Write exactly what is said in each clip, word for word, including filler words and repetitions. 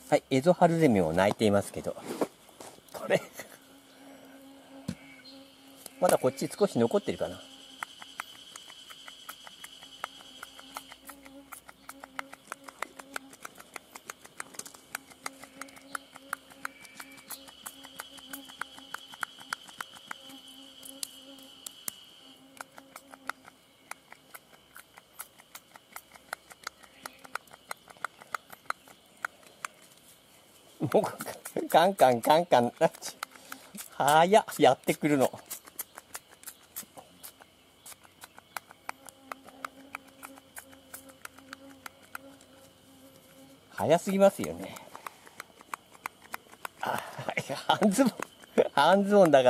はい、エゾハルゼミも鳴いていますけど、これまだこっち少し残ってるかな。もうカンカンカンカンはややってくるの。早すぎますよね。あ、半ズボン半ズボンだから。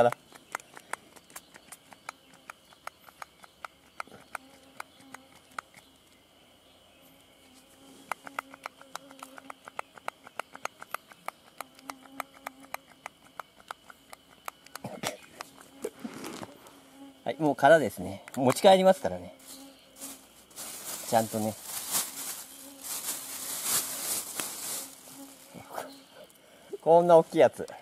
はい、もう空ですね。持ち帰りますからね。ちゃんとね。こんな大きいやつ。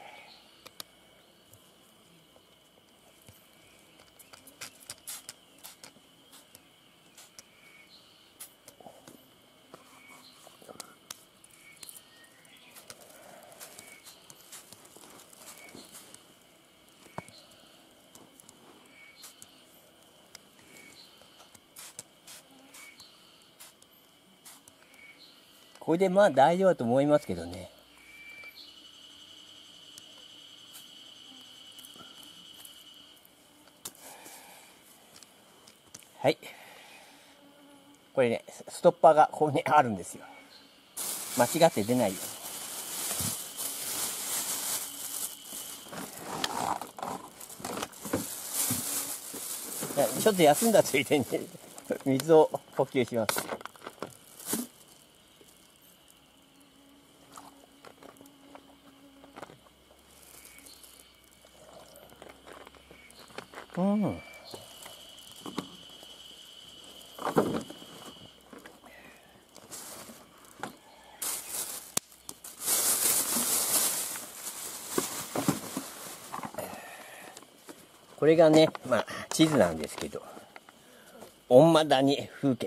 これでまあ大丈夫だと思いますけどね。はい。これね、ストッパーがここにあるんですよ。間違って出ないように。ちょっと休んだついでに水を補給します。うん。これがね、まあ地図なんですけど、御間谷風穴。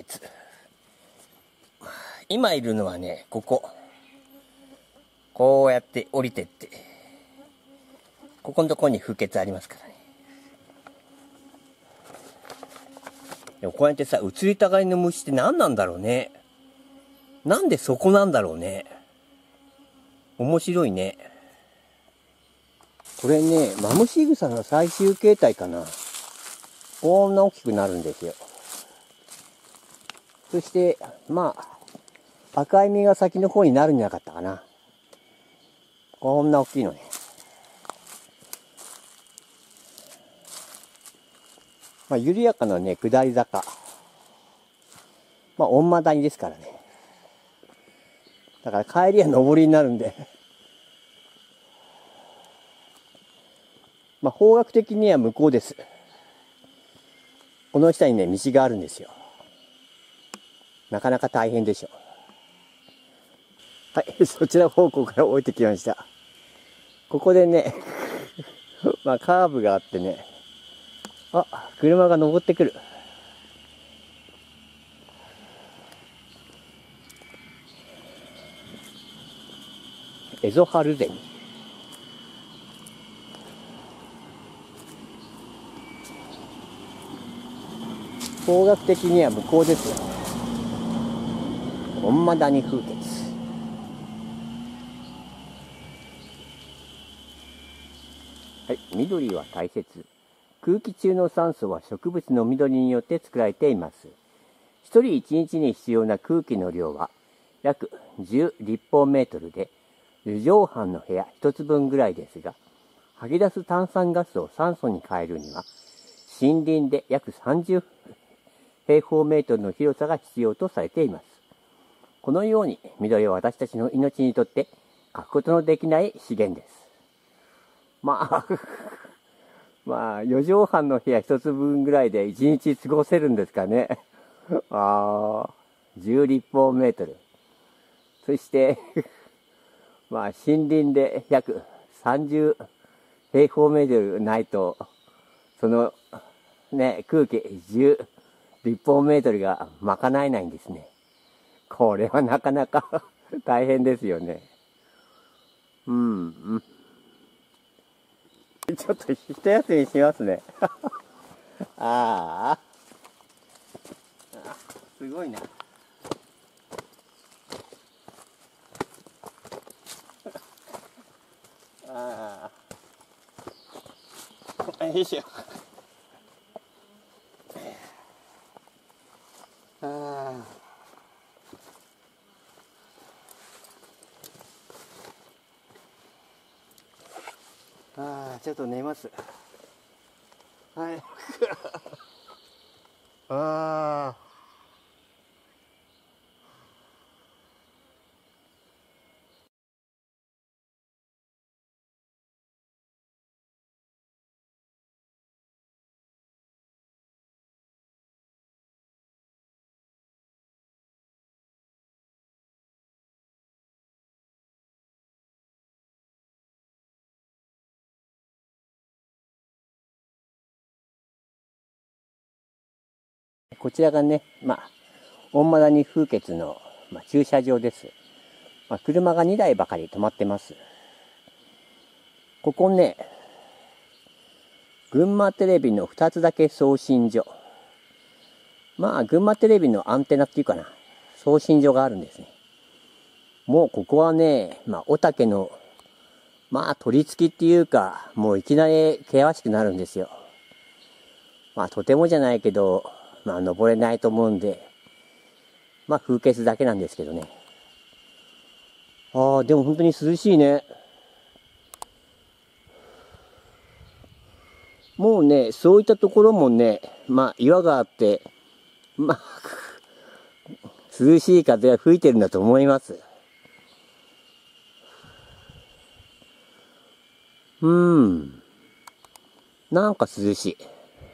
今いるのはね、ここ。こうやって降りてって、ここのところに風穴ありますからね。でもこうやってさ、移りたがりの虫って何なんだろうね。なんでそこなんだろうね。面白いね。これね、マムシグサの最終形態かな。こんな大きくなるんですよ。そして、まあ、赤い実が先の方になるんじゃなかったかな。こんな大きいのね。まあ、緩やかなね、下り坂。まあ、御間谷ですからね。だから帰りは上りになるんで。まあ、方角的には向こうです。この下にね、道があるんですよ。なかなか大変でしょ。はい、そちら方向から降りてきました。ここでね、まあカーブがあってね、あ、車が登ってくる。エゾハルゼミ。方角的には向こうですよ。御間谷風穴。はい、緑は大切。空気中の酸素は植物の緑によって作られています。一人一日に必要な空気の量は約じゅう立方メートルで、四畳半の部屋一つ分ぐらいですが、吐き出す炭酸ガスを酸素に変えるには、森林で約さんじゅう平方メートルの広さが必要とされています。このように緑は私たちの命にとって欠くことのできない資源です。まあまあよ畳半の部屋一つ分ぐらいで一日過ごせるんですかね。ああ、じゅう立方メートル。そしてまあ森林で約さんじゅう平方メートルないと、そのね、空気じゅう立方メートルが賄えないんですね。これはなかなか大変ですよね。うん、うん。ちょっと一休みしますね。ああ、すごいな。ああ、よいしょ。ああ、ああ、ちょっと寝ます。はい。ああ。こちらがね、まあ、大間谷風穴の、まあ、駐車場です。まあ、車がにだいばかり止まってます。ここね、群馬テレビのふたつだけ送信所。まあ、群馬テレビのアンテナっていうかな、送信所があるんですね。もうここはね、まあ、おたけの、まあ、取り付きっていうか、もういきなり険しくなるんですよ。まあ、とてもじゃないけど、まあ、登れないと思うんで、まあ、風穴だけなんですけどね。ああ、でも本当に涼しいね。もうね、そういったところもね、まあ、岩があって、まあ、涼しい風が吹いてるんだと思います。うーん。なんか涼しい。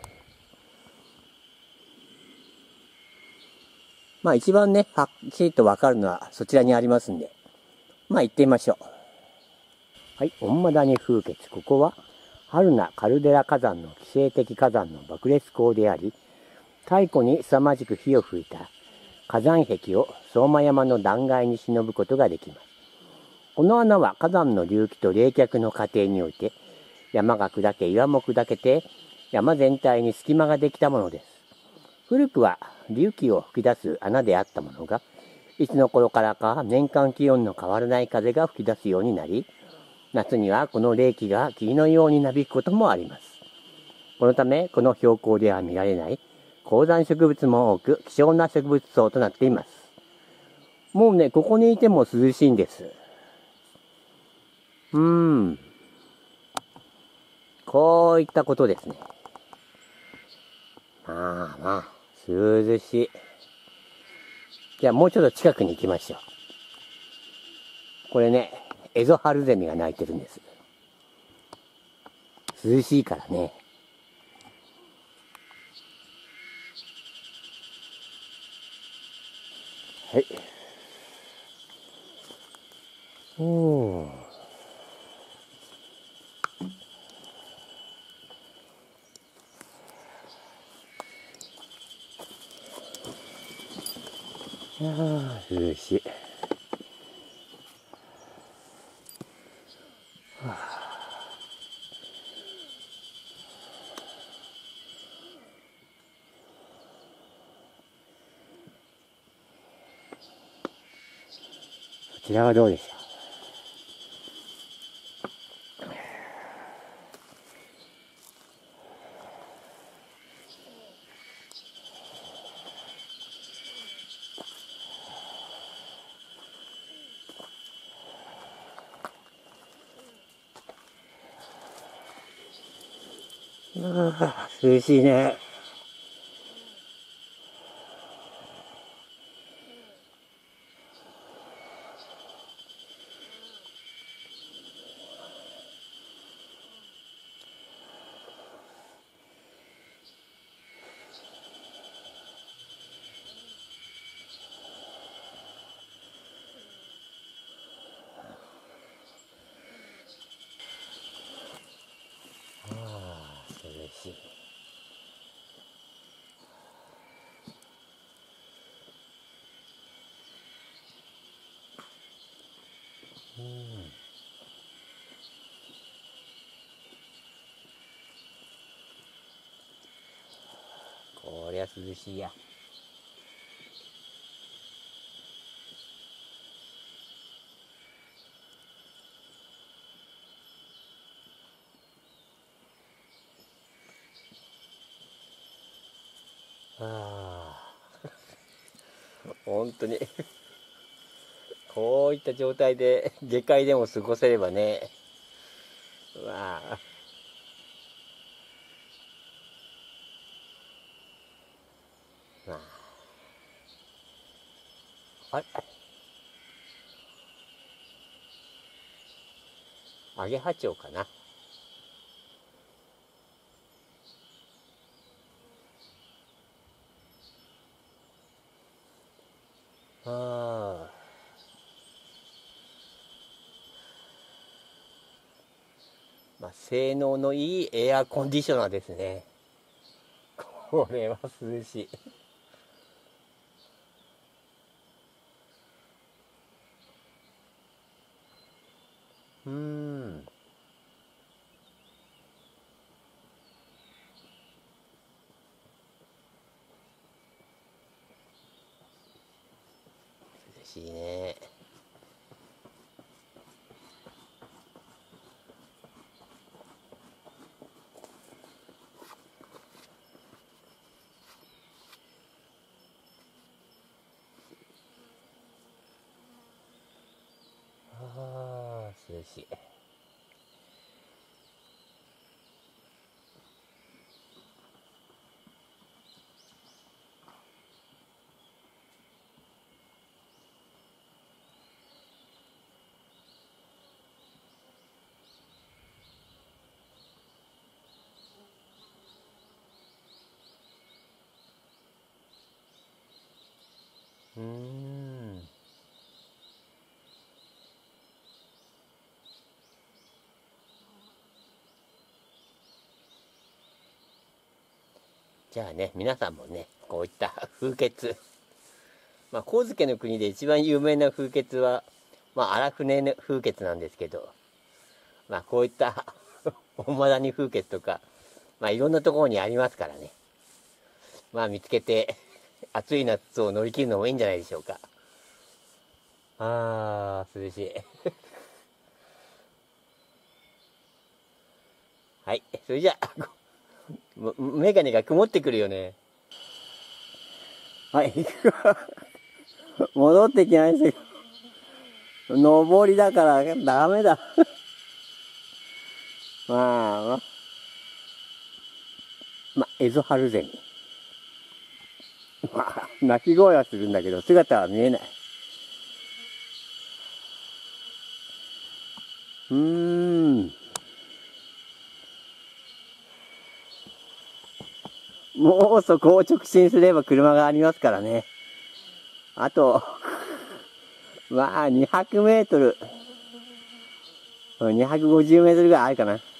まあ一番ね、はっきりとわかるのはそちらにありますんで。まあ行ってみましょう。はい、御間谷風穴。ここは、春名カルデラ火山の寄生的火山の爆裂口であり、太古に凄まじく火を吹いた火山壁を相馬山の断崖に忍ぶことができます。この穴は火山の隆起と冷却の過程において、山が砕け岩も砕けて山全体に隙間ができたものです。古くは隆起を吹き出す穴であったものが、いつの頃からか年間気温の変わらない風が吹き出すようになり、夏にはこの冷気が霧のようになびくこともあります。このためこの標高では見られない高山植物も多く希少な植物層となっています。もうね、ここにいても涼しいんです。うーん。こういったことですね。まあまあ、涼しい。じゃあもうちょっと近くに行きましょう。これね、エゾハルゼミが鳴いてるんです。涼しいからね。はい。おー。いやー、涼しい。はあ、こちらはどうでしょう。あー、涼しいね。 うん、こりゃ涼しいや。ああ、本当にこういった状態で下界でも過ごせればね。うわあ、まあ、あれ、アゲハチョウかな。ああ、まあ、性能のいいエアコンディショナーですね。これは涼しい。うーん。涼しいね。ああ、涼しい。うーん。じゃあね、皆さんもね、こういった風穴、まあ、上野の国で一番有名な風穴は、まあ、荒船の風穴なんですけど、まあ、こういった本マ谷風穴とか、まあ、いろんなところにありますからね。まあ、見つけて、暑い夏を乗り切るのもいいんじゃないでしょうか。あー、涼しい。はい、それじゃあ、メガネが曇ってくるよね。はい、戻ってきましたけど、上りだからダメだ。まあ、まあ、まあ、エゾハルゼミ。まあ、鳴き声はするんだけど、姿は見えない。うーん。もうそこを直進すれば車がありますからね。あと、まあ、にひゃくメートル、にひゃくごじゅうメートルぐらいあるかな。